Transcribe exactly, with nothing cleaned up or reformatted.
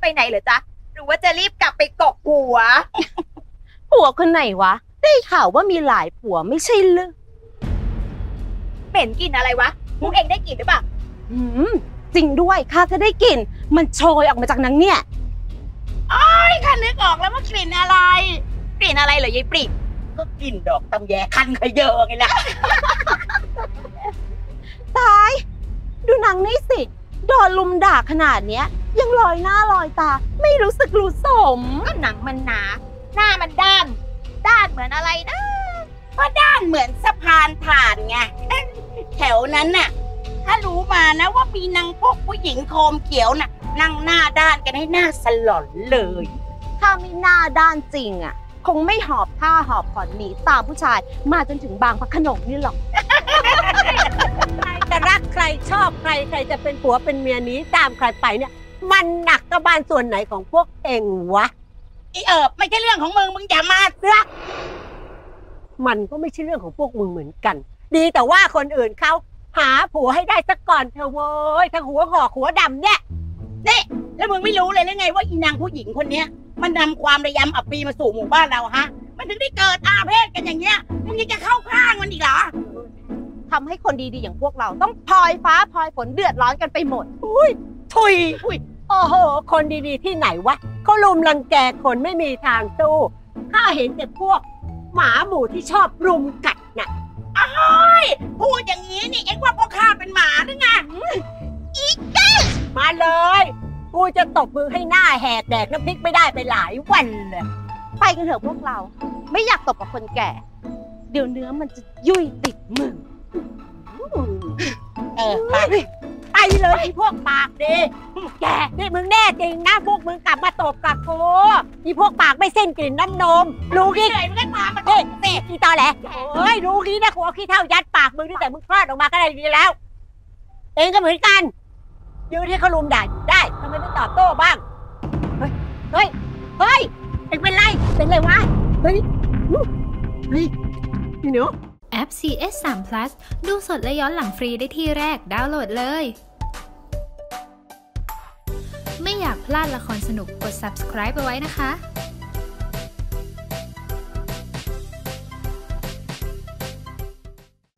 ไปไหนเหรอจ๊ะหรือว่าจะรีบกลับไปกบผัวผัวคนไหนวะได้ข่าวว่ามีหลายผัวไม่ใช่หรือเหม็นกลิ่นอะไรวะพวกเองได้กลิ่นหรือเปล่าอืมจริงด้วยข้าก็ได้กลิ่นมันโชยออกมาจากนังเนี่ยอ้อยข้านึกออกแล้วว่ากลิ่นอะไรกลิ่นอะไรเหรอยายปรีก็กลิ่นดอกตำแยคันขยเยอะไงล่ะตายดูนางนี่สิโดนลุมด่าขนาดเนี้ยยังลอยหน้าลอยตาไม่รู้สึกรู้สมก็หนังมันหนาหน้ามันด้านด้านเหมือนอะไรนะก็ด้านเหมือนสะพานผ่านไงแถวนั้นน่ะถ้ารู้มานะว่ามีนางพวกผู้หญิงโคมเขียวน่ะนั่งหน้าด้านกันให้หน้าสลอนเลยถ้าไม่หน้าด้านจริงอ่ะคงไม่หอบผ้าหอบผ่อนหนีตามผู้ชายมาจนถึงบางพระโขนงนี่หรอกใครจะรักใครชอบใครใครจะเป็นผัวเป็นเมียนี้ตามใครไปเนี่ยมันหนักกระบาลส่วนไหนของพวกเองวะไอเอิบไม่ใช่เรื่องของมึงมึงอย่ามาเสือกมันก็ไม่ใช่เรื่องของพวกมึงเหมือนกันดีแต่ว่าคนอื่นเขาหาผัวให้ได้สักก่อนเถอะเว้ยทั้งหัวหอกหัวดำเนี่ยนี่แล้วมึงไม่รู้เลยหรือไงว่าอีนางผู้หญิงคนเนี้ยมันนำความระยำอับปีมาสู่หมู่บ้านเราฮะมันถึงได้เกิดอาเพศกันอย่างเงี้ยมึงยังจะเข้าข้างมันอีกเหรอทำให้คนดีๆอย่างพวกเราต้องพลอยฟ้าพลอยฝนเดือดร้อนกันไปหมดอุ้ยถุยอุ้ยโอ้โหคนดีๆที่ไหนวะเขาลุมรังแกคนไม่มีทางสู้ข้าเห็นแต่พวกหมาหมู่ที่ชอบรุมกัดน่ะอ้ายพูดอย่างนี้นี่เอ็งว่าพวกข้าเป็นหมาหรือไงอีกแกมาเลยกูจะตบมือให้หน้าแหกแดกน้ำพริกไม่ได้ไปหลายวันเลยไปกันเถอะพวกเราไม่อยากตบกับคนแก่เดี๋ยวเนื้อมันจะยุ่ยติดมือเออไปไปเลยพวกปากดีแกนี่มึงแน่จริงนะพวกมึงกลับมาตบกับกูนี่พวกปากไม่เส้นกลิ่นน้ำนมรู้งี้เลยมึงก็ตามมาตบเตะอีตอแหละโอ้ยรู้งี้นะกูเอาขี้เท่ายัดปากมึงตั้งแต่มึงคลอดออกมาก็ได้ดีแล้วเองก็เหมือนกันยืนให้เขาลุมด่าได้ทำไมไม่ตอบโต้บ้างเฮ้ยเฮ้ยเฮ้ยเอ็งเป็นไรเป็นไรวะเฮ้ยเฮ้ยนี่หนูแอป ซี เอส สาม Plus ดูสดและย้อนหลังฟรีได้ที่แรกดาวน์โหลดเลยไม่อยากพลาดละครสนุกกด ซับสไครบ์ ไปไว้นะคะ